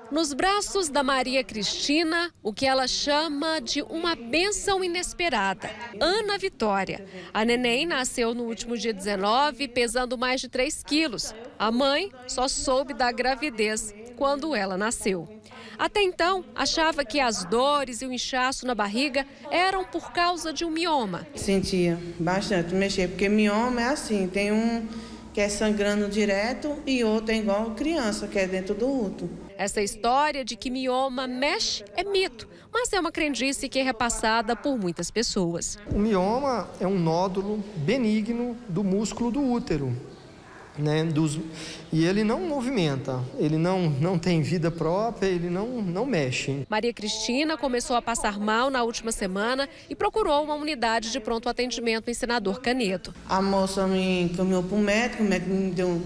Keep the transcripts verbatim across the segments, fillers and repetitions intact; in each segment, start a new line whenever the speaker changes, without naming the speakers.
Nos braços da Maria Cristina, o que ela chama de uma bênção inesperada, Ana Vitória. A neném nasceu no último dia dezenove, pesando mais de três quilos. A mãe só soube da gravidez quando ela nasceu. Até então, achava que as dores e o inchaço na barriga eram por causa de um mioma.
Sentia bastante mexer, porque mioma é assim, tem um que é sangrando direto e outro é igual criança, que é dentro do útero.
Essa história de que mioma mexe é mito, mas é uma crendice que é repassada por muitas pessoas.
O mioma é um nódulo benigno do músculo do útero, né? Dos, e ele não movimenta, ele não, não tem vida própria, ele não, não mexe.
Maria Cristina começou a passar mal na última semana e procurou uma unidade de pronto atendimento em Senador Canedo.
A moça me encaminhou para o médico, o médico me deu...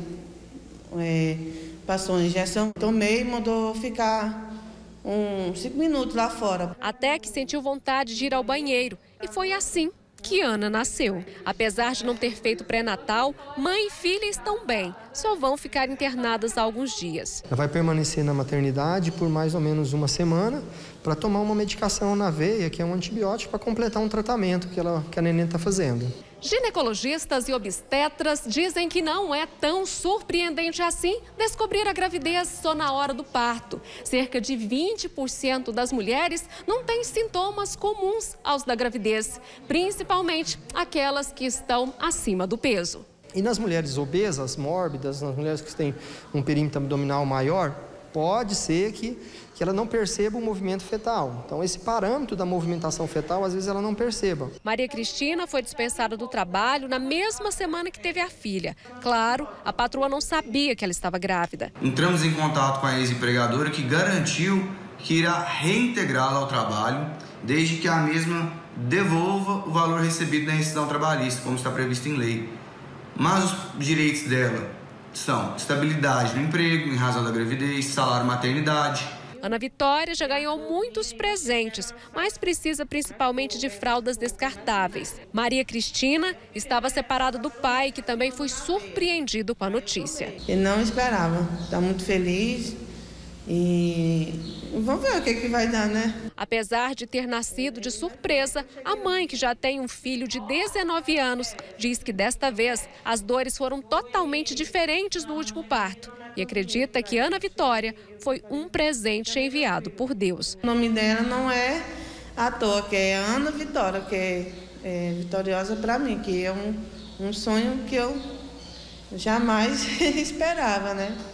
É, passou a injeção, tomei e mandou ficar uns cinco minutos lá fora.
Até que sentiu vontade de ir ao banheiro. E foi assim que Ana nasceu. Apesar de não ter feito pré-natal, mãe e filha estão bem. Só vão ficar internadas há alguns dias.
Ela vai permanecer na maternidade por mais ou menos uma semana para tomar uma medicação na veia, que é um antibiótico, para completar um tratamento que, ela, que a neném está fazendo.
Ginecologistas e obstetras dizem que não é tão surpreendente assim descobrir a gravidez só na hora do parto. Cerca de vinte por cento das mulheres não têm sintomas comuns aos da gravidez, principalmente aquelas que estão acima do peso.
E nas mulheres obesas, mórbidas, nas mulheres que têm um perímetro abdominal maior, pode ser que, que ela não perceba o movimento fetal. Então, esse parâmetro da movimentação fetal, às vezes, ela não perceba.
Maria Cristina foi dispensada do trabalho na mesma semana que teve a filha. Claro, a patroa não sabia que ela estava grávida.
Entramos em contato com a ex-empregadora, que garantiu que irá reintegrá-la ao trabalho, desde que a mesma devolva o valor recebido na rescisão trabalhista, como está previsto em lei. Mas os direitos dela são estabilidade no emprego, em razão da gravidez, salário maternidade.
Ana Vitória já ganhou muitos presentes, mas precisa principalmente de fraldas descartáveis. Maria Cristina estava separada do pai, que também foi surpreendido com a notícia.
Ele não esperava, está muito feliz e vamos ver o que, que vai dar, né?
Apesar de ter nascido de surpresa, a mãe, que já tem um filho de dezenove anos, diz que desta vez as dores foram totalmente diferentes do último parto e acredita que Ana Vitória foi um presente enviado por Deus.
O nome dela não é à toa, que é Ana Vitória, que é, é vitoriosa para mim, que é um, um sonho que eu jamais esperava, né?